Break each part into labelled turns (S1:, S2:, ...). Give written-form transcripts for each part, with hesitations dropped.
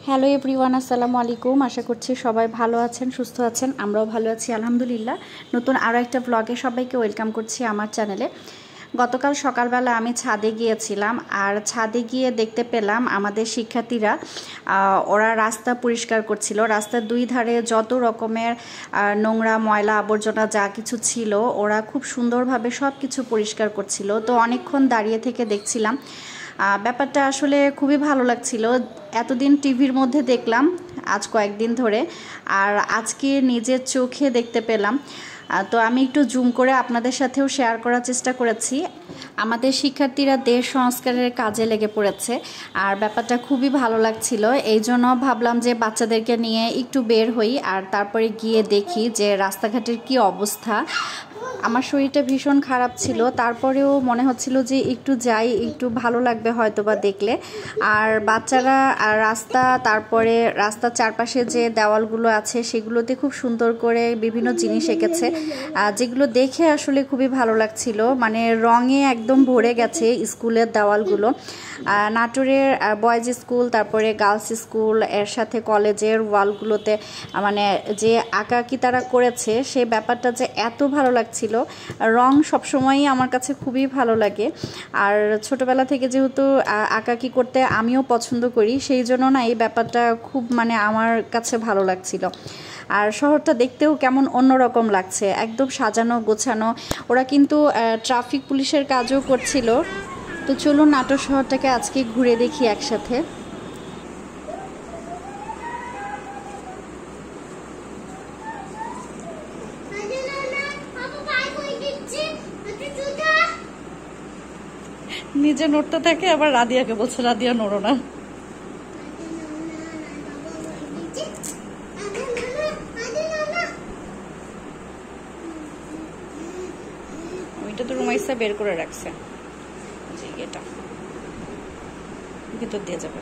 S1: Hello everyone, আসসালামু আলাইকুম। আশা করছি সবাই ভালো আছেন, সুস্থ আছেন। আমরাও ভালো আছি আলহামদুলিল্লাহ। নতুন আরও একটা ব্লগে সবাইকে ওয়েলকাম করছি আমার চ্যানেলে। গতকাল সকালবেলা আমি ছাদে গিয়েছিলাম, আর ছাদে গিয়ে দেখতে পেলাম আমাদের শিক্ষার্থীরা ওরা রাস্তা পরিষ্কার করছিল। রাস্তার দুই ধারে যত রকমের নোংরা ময়লা আবর্জনা যা কিছু ছিল ওরা খুব সুন্দরভাবে সব কিছু পরিষ্কার করছিল। তো অনেকক্ষণ দাঁড়িয়ে থেকে দেখছিলাম। ব্যাপারটা আসলে খুবই ভালো লাগছিল। এতদিন টিভির মধ্যে দেখলাম, আজ কয়েকদিন ধরে, আর আজকে নিজের চোখে দেখতে পেলাম। তো আমি একটু জুম করে আপনাদের সাথেও শেয়ার করার চেষ্টা করেছি। আমাদের শিক্ষার্থীরা দেশ সংস্কারের কাজে লেগে পড়েছে, আর ব্যাপারটা খুবই ভালো লাগছিল। এই জন্য ভাবলাম যে বাচ্চাদেরকে নিয়ে একটু বের হই, আর তারপরে গিয়ে দেখি যে রাস্তাঘাটের কি অবস্থা। আমার শরীরটা ভীষণ খারাপ ছিল, তারপরেও মনে হচ্ছিল যে একটু যাই, একটু ভালো লাগবে হয়তো বা দেখলে। আর বাচ্চারা রাস্তা, তারপরে রাস্তার চারপাশে যে দেওয়ালগুলো আছে সেগুলোতে খুব সুন্দর করে বিভিন্ন জিনিস এঁকেছে, যেগুলো দেখে আসলে খুবই ভালো লাগছিল। মানে রঙে একদম ভরে গেছে স্কুলের দেওয়ালগুলো। নাটোরের বয়েজ স্কুল, তারপরে গার্লস স্কুল, এর সাথে কলেজের ওয়ালগুলোতে মানে যে আঁকাআঁকি তারা করেছে সেই ব্যাপারটা যে এত ভালো লাগছিল। রং সবসময়ই আমার কাছে খুবই ভালো লাগে, আর ছোটবেলা থেকে যেহেতু আঁকাআঁকি করতে আমিও পছন্দ করি, সেই জন্য না এই ব্যাপারটা খুব মানে আমার কাছে ভালো লাগছিল। আর শহরটা দেখতেও কেমন অন্যরকম লাগছে, একদম সাজানো গোছানো। ওরা কিন্তু ট্রাফিক পুলিশের কাজও করছিল। তো চলুন নাটোর শহরটাকে আজকে ঘুরে দেখি একসাথে। নিজে নড়তে থাকে, আবার রাদিয়াকে বলছে রাদিয়া নড়ো না। ওইটা তো রুমাইসা বের করে রাখছে, এটা ভিতর দিয়ে যাবে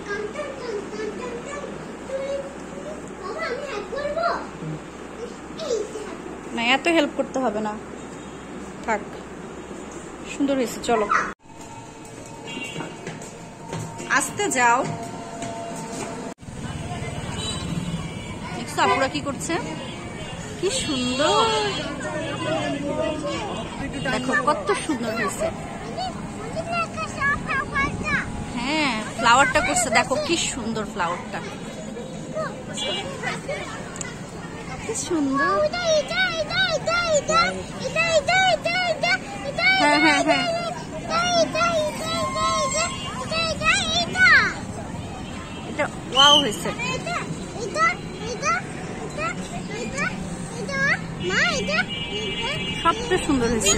S1: না, এত হেল্প করতে হবে না, থাক। সুন্দর হয়েছে, চলো আস্তে যাও। আপুরা কি করছে, কি সুন্দর দেখো, কত সুন্দর হয়েছে। হ্যাঁ, ফ্লাওয়ারটা করছে, দেখো কি সুন্দর ফ্লাওয়ারটা, কি সুন্দর। হ্যাঁ হ্যাঁ হ্যাঁ, এটা ওয়াও হয়েছে। সবটা সুন্দর হয়েছে।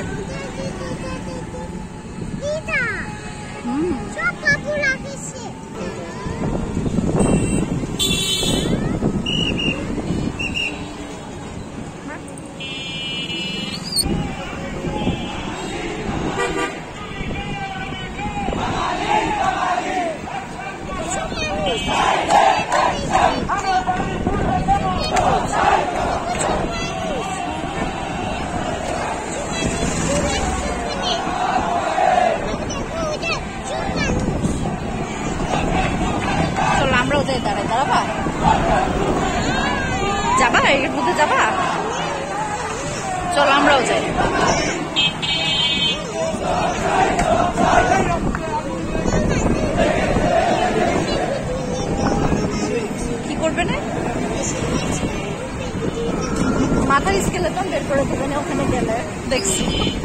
S1: দাঁড়াবা, যাবা এর মধ্যে যাবা, চলো আমরাও যাই। কি করবে না, মাথার স্কেলেটন বের করে দেবে না ওখানে গেলে, দেখছি।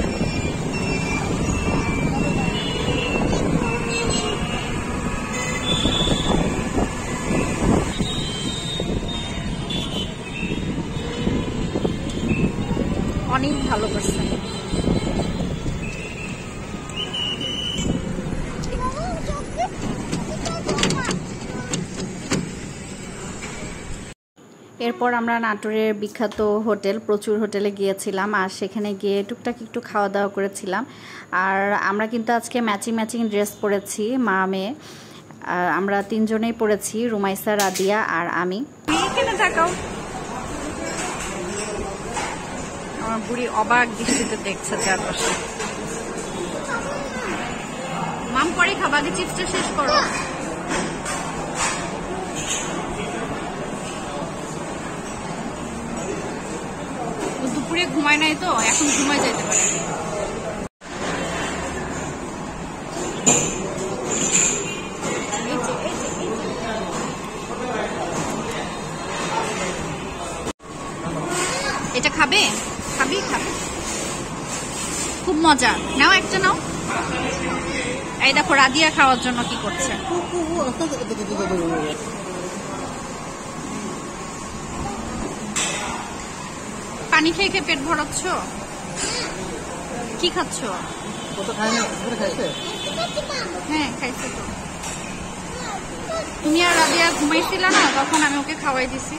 S1: অনেক ভালো করছে। এরপর আমরা নাটোরের বিখ্যাত হোটেল প্রচুর হোটেলে গিয়েছিলাম, আর সেখানে গিয়ে টুকটাক একটু খাওয়া দাওয়া করেছিলাম। আর আমরা কিন্তু আজকে ম্যাচিং ম্যাচিং ড্রেস পরেছি, মা মেয়ে। আমরা তিনজনেই পরেছি, রুমাইসা, রাদিয়া আর আমি। আমার বুড়ি অবাক দৃষ্টিতে দেখছে চারপাশে। মাম পরে খাবা, আগে চিপসটা শেষ করো। সময় নাই তো, এখন ঘুমায় যাইতে পারে। এটা খাবে, খাবি খাবে, খুব মজা। নাও একটা নাও। এই দেখো রাদিয়া খাওয়ার জন্য কি করছে। পানি খেয়ে খেয়ে পেট ভরাচ্ছ? কি খাচ্ছ? হ্যাঁ খাইছে তো। তুমি আর রাদিয়া ঘুমাইছিল না, তখন আমি ওকে খাওয়াই দিছি।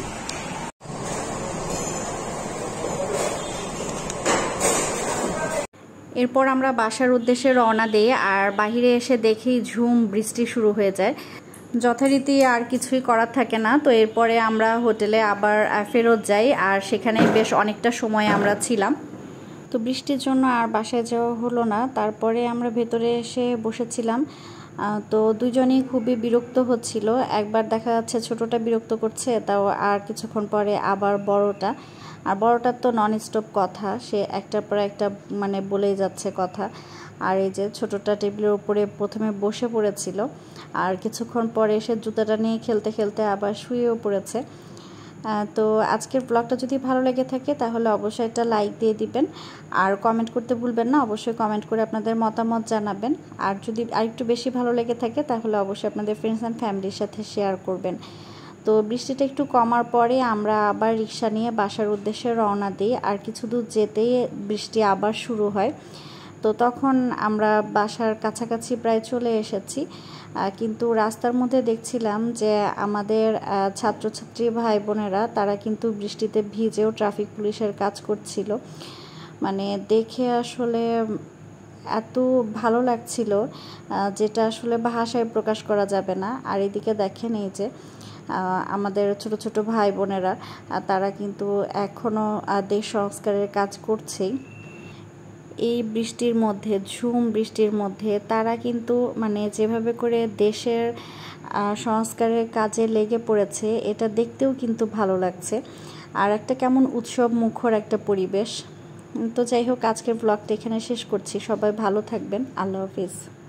S1: এরপর আমরা বাসার উদ্দেশ্যে রওনা দিই, আর বাহিরে এসে দেখি ঝুম বৃষ্টি শুরু হয়ে যায়। যথারীতি আর কিছুই করার থাকে না, তো এরপরে আমরা হোটেলে আবার ফেরত যাই, আর সেখানে বেশ অনেকটা সময় আমরা ছিলাম। তো বৃষ্টির জন্য আর বাসায় যাওয়া হলো না। তারপরে আমরা ভেতরে এসে বসেছিলাম। তো দুজনেই খুবই বিরক্ত হচ্ছিল। একবার দেখা যাচ্ছে ছোটটা বিরক্ত করছে, তাও আর কিছুক্ষণ পরে আবার বড়টা। আর বড়টার তো নন স্টপ কথা, সে একটার পর একটা মানে বলেই যাচ্ছে কথা। আর এই যে ছোটটা টেবিলের উপরে প্রথমে বসে পড়েছিল, আর কিছুক্ষণ পরে এসে জুতাটা নিয়ে খেলতে খেলতে আবার শুয়েও পড়েছে। তো আজকের ব্লগটা যদি ভালো লেগে থাকে তাহলে অবশ্যই একটা লাইক দিয়ে দিবেন, আর কমেন্ট করতে ভুলবেন না। অবশ্যই কমেন্ট করে আপনাদের মতামত জানাবেন। আর যদি আরেকটু বেশি ভালো লেগে থাকে তাহলে অবশ্যই আপনাদের ফ্রেন্ডস অ্যান্ড ফ্যামিলির সাথে শেয়ার করবেন। তো বৃষ্টিটা একটু কমার পরে আমরা আবার রিক্সা নিয়ে বাসার উদ্দেশ্যে রওনা দিই, আর কিছু দূর যেতেই বৃষ্টি আবার শুরু হয়। তো তখন আমরা বাসার কাছাকাছি প্রায় চলে এসেছি, কিন্তু রাস্তার মধ্যে দেখছিলাম যে আমাদের ছাত্রছাত্রী ভাই বোনেরা তারা কিন্তু বৃষ্টিতে ভিজেও ট্রাফিক পুলিশের কাজ করছিল। মানে দেখে আসলে এত ভালো লাগছিল, যেটা আসলে ভাষায় প্রকাশ করা যাবে না। আর এদিকে দেখেন এই যে আমাদের ছোট ছোট ভাই বোনেরা তারা কিন্তু এখনও দেশ সংস্কারের কাজ করছেই। এই বৃষ্টির মধ্যে, ঝুম বৃষ্টির মধ্যে তারা কিন্তু মানে যেভাবে করে দেশের সংস্কারের কাজে লেগে পড়েছে, এটা দেখতেও কিন্তু ভালো লাগছে। আর একটা কেমন উৎসব মুখর একটা পরিবেশ। তো যাই হোক, আজকের ব্লগটা এখানে শেষ করছি। সবাই ভালো থাকবেন। আল্লাহ হাফিজ।